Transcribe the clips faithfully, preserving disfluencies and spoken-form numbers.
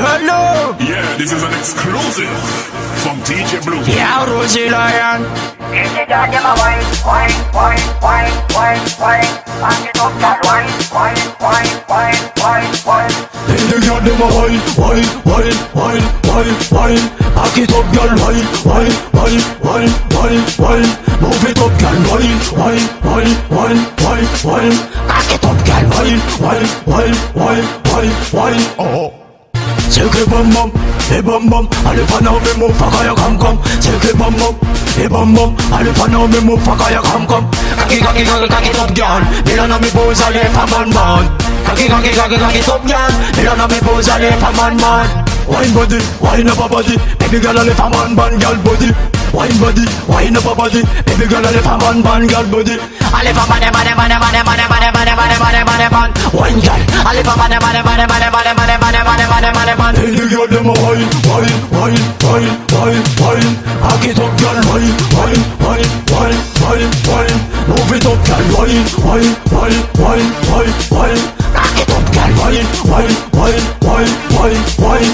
brand new. Yeah, this is an exclusive from D J Blue. Yeah, Rosie Lion. This is your game of wine, wine, wine, wine, wine, wine. Back it up, girl, wine, wine, wine, wine, wine, wine. In the girl dem a wine, wine, wine, wine, wine, wine. Back it up, girl, wine, wine, wine, wine, wine, wine. Move it up, girl, wine, wine, wine, wine, wine, wine. Back it up, girl, wine, wine, wine, wine, wine, wine. Oh. Take a bum bum, a bum bum. I live on now me move, fuck ya come come. Take a bum bum, a bum bum. I live on now me move, fuck ya come come. Cocky cocky cocky cocky top girl, me don't know me pose I live a man man. Cocky cocky cocky cocky top girl, me don't know me pose I live a man man. Wine body, wine up a body, baby girl I live a man man girl body. Wine body, wine up a body, baby girl I live a man man girl body. I live a man man man man man man man man man man man man. Wine girl, I live a man man man man man man man man man man. Hey, the girl dem a wine, wine, wine, wine, wine, wine. Back it up, girl, wine, wine, wine, wine, wine, wine. Move it up, girl, wine, wine, wine, wine, wine, wine. Back it up, girl, wine, wine, wine, wine, wine, wine.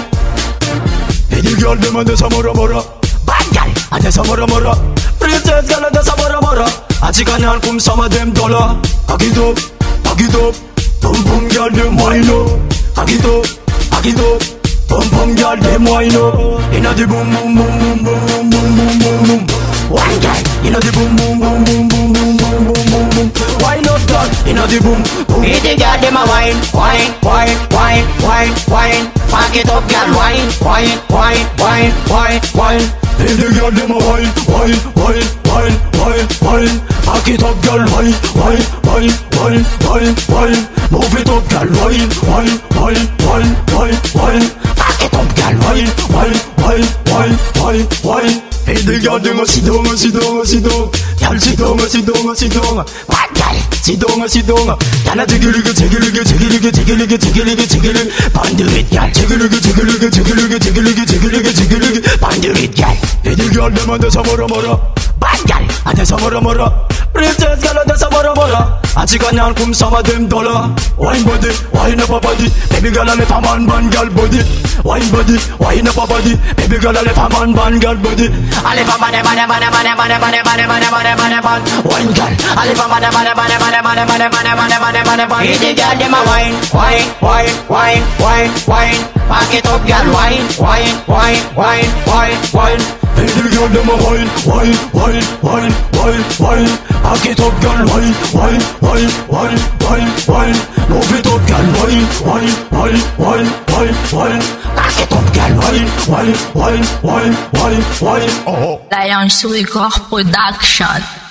Hey, the girl dem a do some mora mora. Bad girl, a do some mora mora. Princess girl a do some mora mora. A chicken and come some of them dollar. Back it up, back it up. Boom boom, girl, dem wine up. Back it up, back it up. Bum bum girl, dem wine up. Inna the boom boom boom boom boom boom boom boom boom. Wine girl, inna the boom boom boom boom boom boom boom boom boom boom. Wine up girl, inna the boom boom. Hey, the girl dem a wine, wine, wine, wine, wine, wine. Back it up, girl, wine, wine, wine, wine, wine, wine. Hey, the girl dem a wine, wine, wine, wine, wine, wine. Back it up, girl, wine, wine, wine, wine, wine, wine. Move it up, girl, wine, wine, wine, wine, wine, wine. Back it up, girl, wine, wine, wine, wine, wine, wine. Hey, the girl dem a sit down, sit down, sit down. Girl, sit down, sit down, sit down. Bad girl, sit down, sit down. Girl, a jiggle, jiggle, jiggle, jiggle, jiggle, jiggle, jiggle, jiggle. Pound it, girl. Jiggle, jiggle, jiggle, jiggle, jiggle, jiggle, jiggle. Pound it, girl. Hey, the girl dem a do some mora mora. Bad girl, a do some mora mora. Princess girl a do some mora mora. A chicken and come some of them dollar. Wine body, wine up a body. Baby girl a left a man man girl body. Wine body, wine up a body. Baby girl a left a man man girl body. I live a man man man man man man man man man man man. Wine girl, I live a man man man man man man man man man man man. Hey, the girl dem a wine, wine, wine, wine, wine, wine. Back it up, girl, wine, wine, wine, wine, wine, wine. Hey, the girl dem a wine, wine, wine, wine, wine, wine. Back it up, girl, wine, wine, wine, wine, wine, wine. Move it up, girl, wine, wine, wine, wine, wine, wine. Back it up, girl, wine, wine, wine, wine, wine, wine. Oh. Lion Record Production.